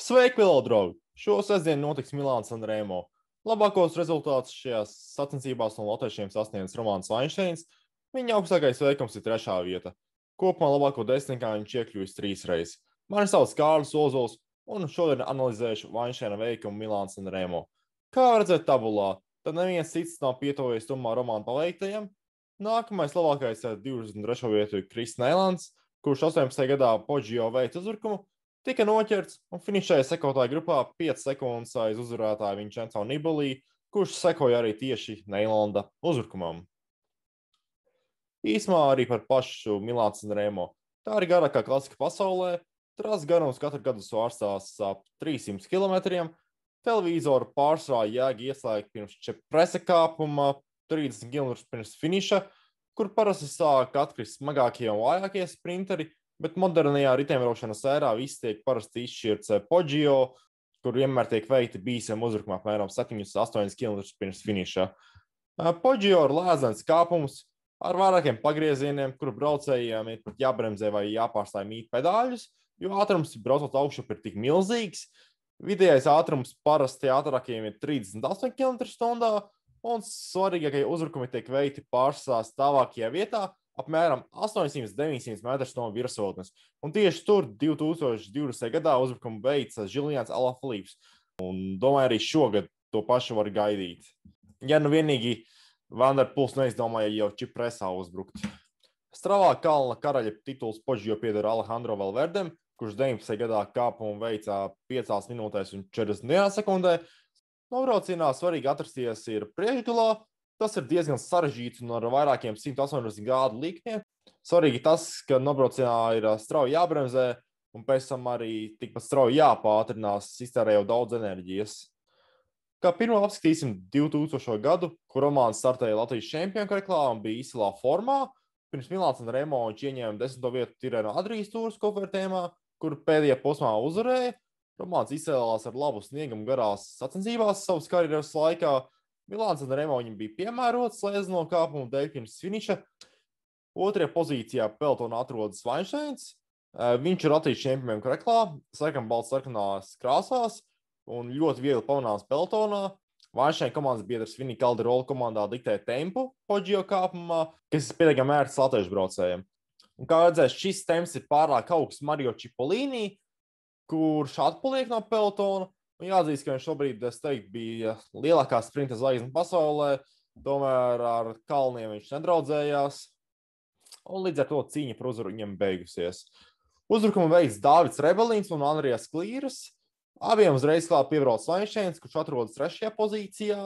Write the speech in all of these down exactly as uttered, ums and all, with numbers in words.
Sveiki, Vilo draugi! Šo sestdienu notiks Milāns-San Remo. Labākos rezultātus šajās sacensībās no latviešiem sasniedz Romanis Vainšteins. Viņa augstākais veikums ir trešā vieta. Kopumā labāko desmitniekā viņš iekļuvis trīs reizes. Mani sauc Kārlis Ozols, un šodien analizēšu Vainšteina veikumu Milāns-San Remo. Kā redzēt tabulā, tad neviens cits nav pietuvojies tumā Romāna paveiktajam. Nākamais labākais ar divdesmit trešo vietu ir Kris Neilands, kurš astoņpadsmitajā gadā Poggio veica uzbrukumu, tika noķerts un finišēja sekotāju grupā piecas sekundes aiz uzvarētāja Vincenzo Nibali, kurš sekoja arī tieši Neilanda uzbrukumam. Īsumā arī par pašu Milāns-San Remo. Tā ir garākā klasika pasaulē. Trases garums katru gadu svārstās ap trīssimt kilometriem. Televizoru pārsvarā jēga ieslēgt pirms presa kāpuma, trīsdesmit kilometrus pirms finiša, kur parasti sāk atkrist smagākie un vājākie sprinteri, bet modernajā riteņbraukšanas ērā viss tiek parasti izšķirts Poggio, kur vienmēr tiek veikti bīstami uzbrukumi apmēram septiņi līdz astoņi kilometri pirms finiša. Poggio ir lēzens kāpums ar vairākiem pagriezieniem, kuru braucējiem ir pat jābremzē vai jāpārstāj mīt pedāļus, jo ātrums braucot augšup ir tik milzīgs. Vidējais ātrums parasti ātrākajiem ir trīsdesmit astoņi kilometri stundā, un svarīgākie uzbrukumi tiek veikti pārsvarā stāvākajā vietā, apmēram astoņsimt līdz deviņsimt metrus no virsotnes. Un tieši tur divi tūkstoši divdesmitajā gadā uzbrukumu veica Julians Alaphilippe. Un domāju, arī šogad to pašu var gaidīt. Ja nu vienīgi Van der Poels neizdomāja jau Cipresā uzbrukt. Stravā kalna karaļa tituls Poggio pieder Alejandro Valverdem, kurš deviņpadsmitajā gadā kāpumu veica piecās minūtēs un četrdesmit vienā sekundē. Nobraucienā svarīgi atrasties ir priekšgalā. Tas ir diezgan sarežģīts un ar vairākiem simt astoņdesmit grādu likmiem. Svarīgi tas, ka nobraucienā ir strauji jābremzē un pēc tam arī tikpat strauji jāpātrinās, iztērējot daudz enerģijas. Kā pirmo apskatīsim divtūkstošo gadu, kur Romāns startēja Latvijas čempionu kareklā un bija izcilā formā. Pirms Milāns-San Remo viņš ieņēma desmito vietu Tirreno Adrijas tūras kopvērtējumā, kur pēdējā posmā uzvarēja. Romāns izcēlās ar labu sniegumu garās sacensībās savas karjeras laikā. Milāns-San Remo viņam bija piemērots slēdzeno kāpumu dēļ pirms finiša. Otrajā pozīcijā peltonā atrodas Vainšteins. Viņš ir Latvijas čempionu kareklā, sarkan balts sarkanās krāsās un ļoti viegli pamanāms peltonā. Vainšteina komandas biedrs Vini Calderoli komandā diktē tempu Poggio kāpumā, kas ir pietiekami ērts latviešu braucējiem. Un kā redzēs, šis temps ir pārāk augsts Mario Cipollini, kurš atpaliek no peltona. Un jāatzīst, ka viņš šobrīd, es teiktu, bija lielākā sprinta zvaigzne pasaulē, tomēr ar kalniem viņš nedraudzējās, un līdz ar to cīņa par uzvaru viņam beigusies. Uzbrukumu veids Dāvids Rebelīns un Andrijas Klīras. Abiem uzreiz klāt piebrauc Vainšteins, kurš atrodas trešajā pozīcijā.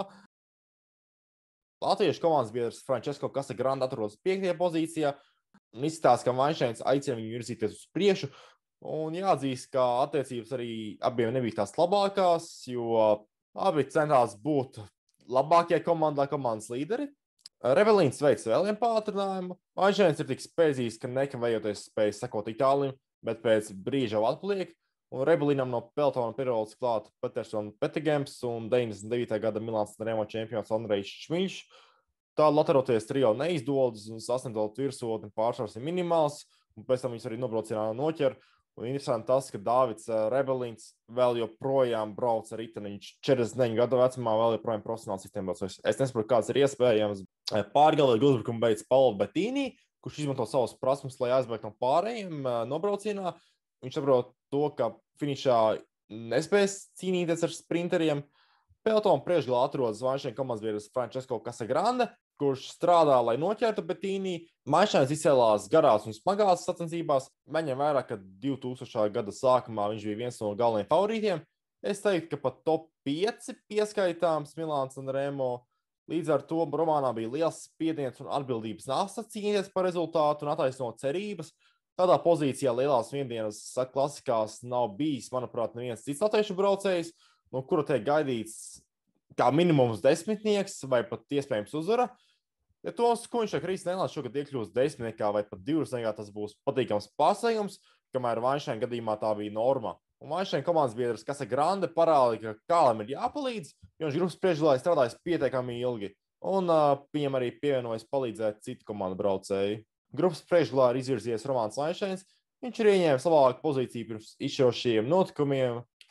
Latviešu komandas biedrs Francesco Casagrande atrodas piektajā pozīcijā. Un izskatās, ka Vainšteins aicina viņu virzīties uz priekšu. Un jāatzīst, ka attiecības arī abiem nebija tās labākās, jo abi centās būt labākie komandā komandas līderi. Rebelīns veic vēl vienu pātrinājumu. Vainšteins ir tik spēcīgs, ka nekavējoties spēja sekot Itālijam, bet pēc brīža jau atpaliek. Un Rebelīnam no peltona pieraudzes klāt Petersona Petegems un deviņdesmit devītajā gada Milāns-San Remo čempions Andrejs Šmiļš. Tā lateroties trio neizdodas un sasniedzot virsotni pārsvars ir minimāls, un pēc tam viņus arī nobraucienā noķer. Un interesanti tas, ka Dāvids Rebelīns vēl joprojām brauc ar riteni. Viņš četrdesmit deviņu gadu vecumā vēl joprojām profesionāls sistēmbraucējs. Es nesaprotu, kāds ir iespējams. Pārgalīgi uzbrukumu beidz Paolo Bettini, kurš izmanto savas prasmes, lai aizbēgtu no pārējiem nobraucienā. Viņš saprot to, ka finišā nespēs cīnīties ar sprinteriem. Peltona priekšgalā atrodas Vainšteina komandas biedrs Francesco Casagrande, kurš strādā, lai noķertu Bettini. Vainšteins izcēlās garās un smagās sacensībās. Viņam vairāk, ka divtūkstošā gada sākumā viņš bija viens no galvenajiem favorītiem. Es teiktu, ka pat top pieci pieskaitāms Milāns-San Remo. Līdz ar to Romānā bija liels spiediens un atbildības nasta cīnīties par rezultātu un attaisnot cerības. Tādā pozīcijā lielās viendienas klasikās nav bijis, manuprāt, neviens cits latviešu braucējs, no kura tiek gaidīts kā minimums desmitnieks vai pat iespējams uzvara. Ja tos, ko viņš ar Kris Neilands šogad iekļūst desmitniekā vai pat divdesmitniekā, tas būs patīkams pārsteigums, kamēr Vainšteina gadījumā tā bija norma. Un Vainšteina komandas biedrs Casagrande parādīja, ka kālam ir jāpalīdz, jo viņš grupas priekšgalā strādājis pietiekami ilgi. Un uh, viņam arī pievienojas palīdzēt citu komandu braucēju. Grupas priekšgalā ir izvirzījies Romāns Vainšteins. Viņš ir ieņēmis labāku pozīciju pirms izšķirošajiem notikumiem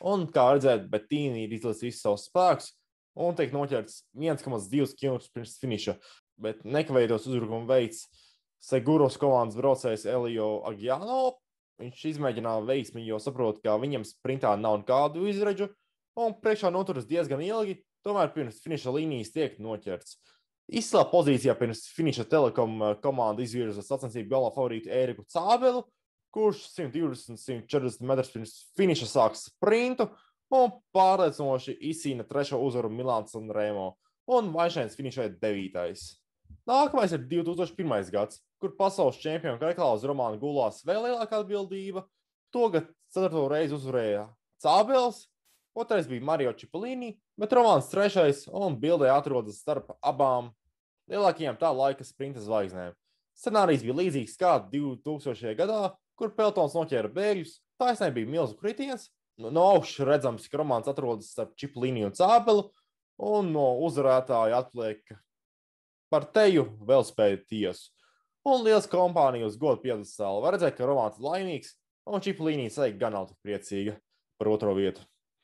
Un, kā redzēt, Betīni ir izlicis visus savus spēkus un tiek noķerts viens komats divi kilometri pirms finiša. Bet nekavējoties uzbrukumu veids Seguros komandas braucējs Elio Agiano. Viņš izmēģināja veiksmi, jo saprot, ka viņam sprintā nav nekādu izredžu un priekšā noturas diezgan ilgi, tomēr pirms finiša līnijas tiek noķerts. Izcilā pozīcijā pirms finiša Telekom komanda izvirza sacensību galveno favorītu Ēriku Cābelu, kurš simt divdesmit līdz simt četrdesmit metrus pirms finiša sāks sprintu un pārliecinoši izcīna trešo uzvaru Milāns Sanremo un Vaišēns finišēja devītais. Nākamais ir divi tūkstoši pirmais gads, kur pasaules čempionu kreiklā uz Romāna gulās vēl lielākā atbildība. Togad ceturto reizi uzvarēja Cābels, otrais bija Mario Cipollini, bet Romāns trešais un bildē atrodas starp abām lielākajām tā laika sprinta zvaigznēm. Scenārijs bija līdzīgs kā divi tūkstošajā gadā, kur pelotons noķēra bēgļus. Taisnē bija milzu kritiens. No augšas redzams, ka Romāns atrodas starp Cipollini un Cābelu, un no uzvarētāja atliek par teju vēl spēja tiesu. Un liels kompānija uz godu piedestālu. Var redzēt, ka Romāns ir laimīgs, un Cipollini seik gan nav tik priecīga par otro vietu.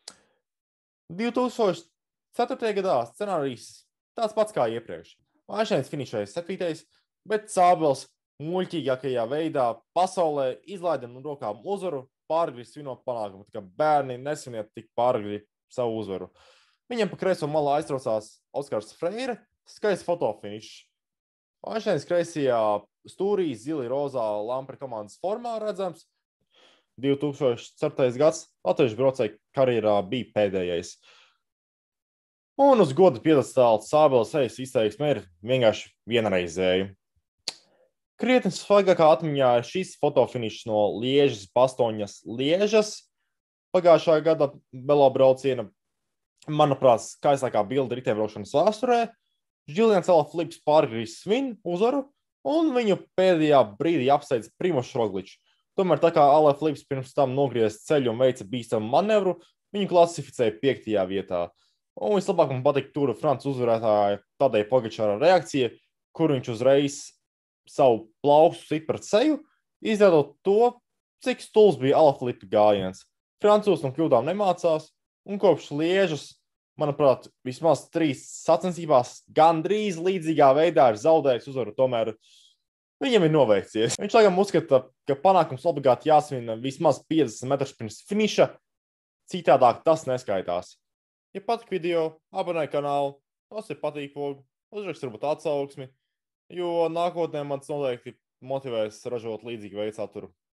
divi tūkstoši ceturtajā gadā scenārijs tāds pats kā iepriekš. Vaišēns finišēja septītais, bet Cābels muļķīgākajā veidā pasaulē izlaida no rokām uzvaru, pāragri svinot panākumu, tā kā bērni nesviniet tik pāragri savu uzvaru. Viņam pa kreiso malu aiztraucās Oskars Freire, skaists fotofinišs. Vaišēns kreisajā stūrī zili rozā lampri komandas formā redzams. divi tūkstoši ceturtais gads latviešu braucēju karjerā bija pēdējais. Un uz goda piedestāla Cābeles sejas izteiksme ir vienkārši vienreizēja. Krietni svaigākā atmiņā ir šis fotofinišs no Liežas Bastoņas Liežas pagājušā gada velobrauciena. Manuprāt, skaistākā bilde riteņbraukšanas vēsturē. Julians Alaphilippe pārgriež svin uzvaru, un viņu pēdējā brīdī apsteidz Primožs Rogličs. Tomēr tā kā Alaphilippe pirms tam nogriez ceļu un veica bīstamu manevru, viņu klasificēja piektajā vietā. Un vislabāk man patika Tour de France uzvarētāja Tadeja Pogačara reakcija, kur viņš uzreiz savu plaukstu sit pret seju, izrādot to, cik stulbs bija Alaphilippe gājiens. Francūzs no kļūdām nemācās, un kopš Liežas, manuprāt, vismaz trīs sacensībās gandrīz līdzīgā veidā ir zaudējis uzvaru, tomēr viņam ir noveicies. Viņš laikam uzskata, ka panākums obligāti jāsvina vismaz piecdesmit metrus pirms finiša, citādāk tas neskaitās. Ja patīk video, abonēj kanālu, tas ir patīk, uzrakst varbūt atsauksmi, jo nākotnē man noteikti motivēs ražot līdzīgi veidu saturu.